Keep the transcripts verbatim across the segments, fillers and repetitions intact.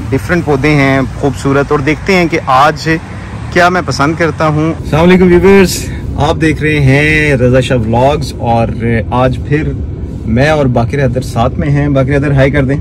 Different पौधे हैं खूबसूरत, और देखते हैं कि आज क्या मैं पसंद करता हूँ। अस्सलाम वालेकुम व्यूअर्स, आप देख रहे हैं रज़ा शाह व्लॉग्स और आज फिर मैं और बाकिर हैदर साथ में हैं। बाकिर हैदर हाय कर दें।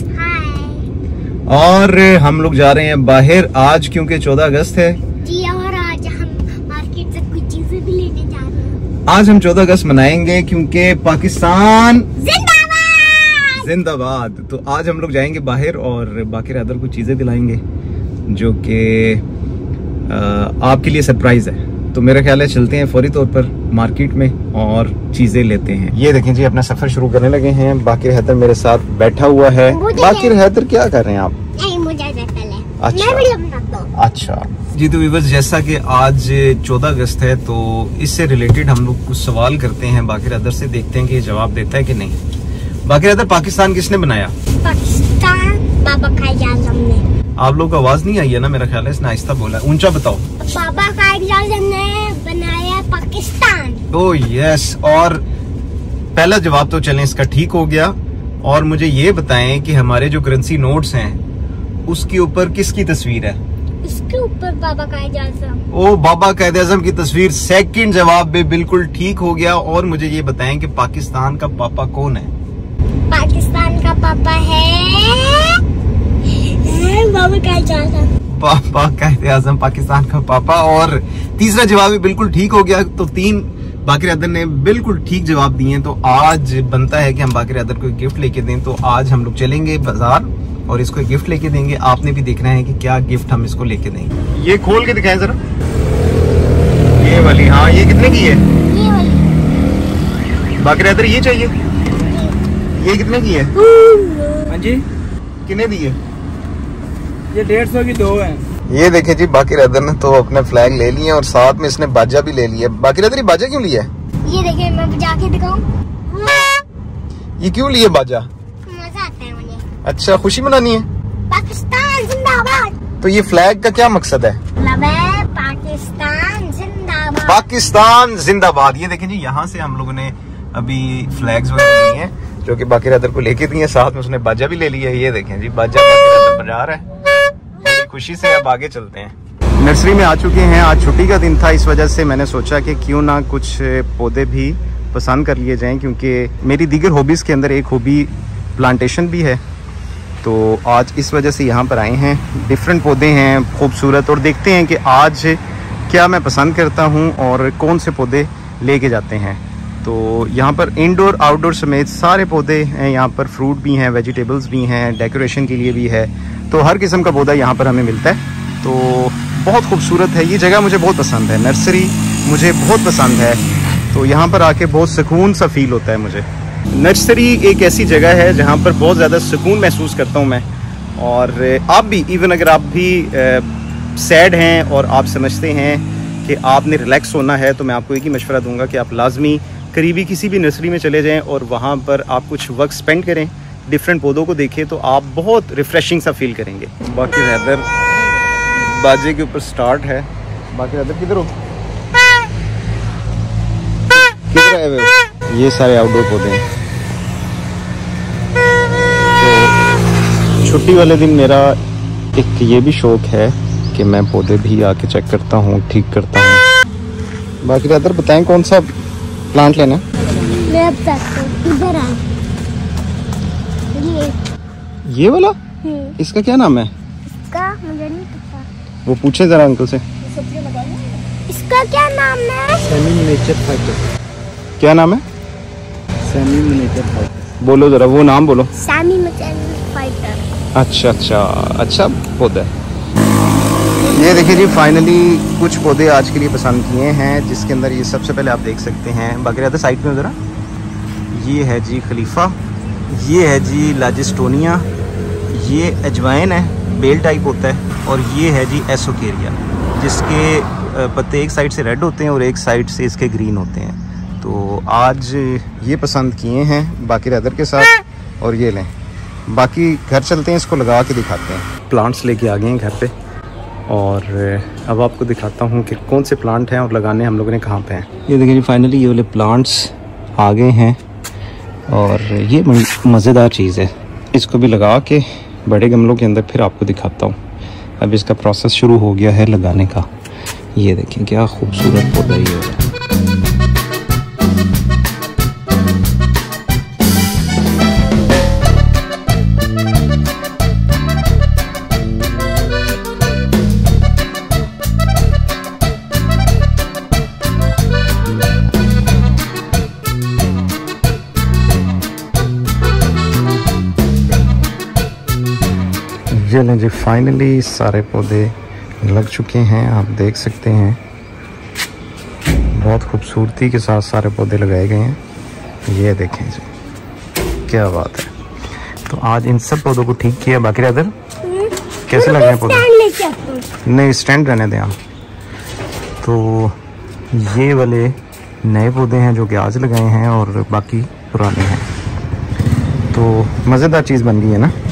हाय। और हम लोग जा रहे हैं बाहर आज क्योंकि चौदह अगस्त है जी, और आज हम मार्केट से कुछ चीजें भी लेने जा रहे हैं। आज हम चौदह अगस्त मनाएंगे क्योंकि पाकिस्तान जिंदाबाद जिंदाबाद। तो आज हम लोग जाएंगे बाहर और बाकिर हैदर को चीजें दिलाएंगे जो कि आपके लिए सरप्राइज है। तो मेरा ख्याल है चलते हैं फौरी तौर पर मार्केट में और चीजें लेते हैं। ये देखें जी, अपना सफर शुरू करने लगे हैं। बाकिर हैदर मेरे साथ बैठा हुआ है। बाकिर हैदर क्या कर रहे हैं आप? नहीं, मुझे अच्छा मैं अच्छा जी। तो व्यूअर्स, जैसा कि आज चौदह अगस्त है तो इससे रिलेटेड हम लोग कुछ सवाल करते हैं बाकिर हैदर से, देखते हैं कि ये जवाब देता है कि नहीं। बाकिर हैदर, पाकिस्तान किसने बनाया? पाकिस्तान बाबा कायद आज़म ने। आप लोग को आवाज नहीं आई है ना, मेरा ख्याल है इसने आहिस्ता बोला है। ऊंचा बताओ। बाबा कायद आज़म ने बनाया पाकिस्तान। Oh yes. और पहला जवाब तो चलें इसका ठीक हो गया। और मुझे ये बताएं कि हमारे जो करेंसी नोट्स हैं उसके ऊपर किसकी तस्वीर है? इसके ऊपर बाबा कायद आज़म। ओ, बाबा कायद आज़म की तस्वीर। सेकंड जवाब भी बिल्कुल ठीक हो गया। और मुझे ये बताएं कि पाकिस्तान का पापा कौन है? पाकिस्तान का पापा है बाबा कायद आज़म। पापा कायद आज़म पाकिस्तान का पापा। और तीसरा जवाब भी बिल्कुल ठीक हो गया। तो तीन बाकिर हैदर ने बिल्कुल ठीक जवाब दिए। तो आज बनता है कि हम बाकिर हैदर को गिफ्ट लेके दें। तो आज हम लोग चलेंगे बाजार और इसको गिफ्ट लेके देंगे। आपने भी देखना है कि क्या गिफ्ट हम इसको लेके देंगे। ये खोल के दिखाएं जरा। ये वाली, हाँ ये कितने की है? ये वाली। बाकिर हैदर ये चाहिए? ये कितने की है? हाँ जी। कितने दी है? ये डेढ़ सौ की दो है। ये देखे जी, बाकिर हैदर ने तो अपने फ्लैग ले लिए और साथ में इसने बाजा भी ले लिया। बाकिर हैदर, ये बाजा क्यों लिया है? ये देखिए, मैं बजा के दिखाऊं। ये क्यों लिए बाजा? मजा आता है मुझे। अच्छा, खुशी मनानी है? पाकिस्तान जिंदाबाद। तो ये फ्लैग का क्या मकसद है? पाकिस्तान जिंदाबाद। पाकिस्तान जिंदाबाद। ये देखें जी, यहाँ से हम लोगों ने अभी फ्लैग्स वगैरह लिए हैं जो कि बाकिर हैदर को लेके दिए। साथ में उसने बाजा भी ले लिया है। ये देखें जी, बाजा बाकिर हैदर बजा रहा है खुशी से। अब आगे चलते हैं। नर्सरी में आ चुके हैं। आज छुट्टी का दिन था, इस वजह से मैंने सोचा कि क्यों ना कुछ पौधे भी पसंद कर लिए जाएं, क्योंकि मेरी दीगर हॉबीज़ के अंदर एक हॉबी प्लांटेशन भी है। तो आज इस वजह से यहाँ पर आए हैं। डिफरेंट पौधे हैं खूबसूरत, और देखते हैं कि आज क्या मैं पसंद करता हूँ और कौन से पौधे लेके जाते हैं। तो यहाँ पर इंडोर आउटडोर समेत सारे पौधे हैं। यहाँ पर फ्रूट भी हैं, वेजिटेबल्स भी हैं, डेकोरेशन के लिए भी है। तो हर किस्म का पौधा यहाँ पर हमें मिलता है। तो बहुत खूबसूरत है ये जगह, मुझे बहुत पसंद है। नर्सरी मुझे बहुत पसंद है। तो यहाँ पर आके बहुत सुकून सा फील होता है मुझे। नर्सरी एक ऐसी जगह है जहाँ पर बहुत ज़्यादा सुकून महसूस करता हूँ मैं। और आप भी, इवन अगर आप भी सैड हैं और आप समझते हैं कि आपने रिलैक्स होना है, तो मैं आपको एक ही मशवरा दूंगा कि आप लाजमी करीबी किसी भी नर्सरी में चले जाएं और वहाँ पर आप कुछ वक्त स्पेंड करें, डिफरेंट पौधों को देखें, तो आप बहुत रिफ्रेशिंग सा फील करेंगे। बाकिर हैदर बाजे के ऊपर स्टार्ट है। बाकिर हैदर किधर हो? किधर आए हुए हो? ये सारे आउटडोर पौधे हैं। तो छुट्टी वाले दिन मेरा एक ये भी शौक है कि मैं पौधे भी आके चेक करता हूँ, ठीक करता हूँ। बाकिर हैदर, बताएं कौन सा प्लांट लेना? इधर आ। ये ये वाला? इसका क्या नाम है? इसका मुझे नहीं पता। वो पूछे जरा अंकल से। इसका क्या नाम है? Semi miniature fighter. क्या नाम है? Semi miniature fighter. बोलो जरा, वो नाम बोलो। Semi miniature fighter. अच्छा अच्छा अच्छा पौधा है। ये देखिए जी, फाइनली कुछ पौधे आज के लिए पसंद किए हैं, जिसके अंदर ये सबसे पहले आप देख सकते हैं। बाकी रहता साइड में ज़रा, ये है जी खलीफा, ये है जी लाजिस्टोनिया, ये अजवाइन है, बेल टाइप होता है, और ये है जी एसोकेरिया, जिसके पत्ते एक साइड से रेड होते हैं और एक साइड से इसके ग्रीन होते हैं। तो आज ये पसंद किए हैं बाकी हैदर के साथ, और ये लें। बाकी घर चलते हैं, इसको लगा के दिखाते हैं। प्लांट्स लेके आ गए हैं घर पे, और अब आपको दिखाता हूँ कि कौन से प्लांट हैं और लगाने हम लोगों ने कहाँ पे हैं। ये देखिए जी, फाइनली ये वाले प्लांट्स आ गए हैं, और ये मज़ेदार चीज़ है। इसको भी लगा के बड़े गमलों के अंदर फिर आपको दिखाता हूँ। अब इसका प्रोसेस शुरू हो गया है लगाने का। ये देखें क्या खूबसूरत पौधा ये है। ये लें जी, फाइनली सारे पौधे लग चुके हैं। आप देख सकते हैं बहुत खूबसूरती के साथ सारे पौधे लगाए गए हैं। ये देखें जी, क्या बात है। तो आज इन सब पौधों को ठीक किया। बाकी इधर कैसे लगे हैं पौधे? नहीं, स्टैंड रहने दें आप। तो ये वाले नए पौधे हैं जो कि आज लगाए हैं और बाकी पुराने हैं। तो मज़ेदार चीज़ बन गई है ना।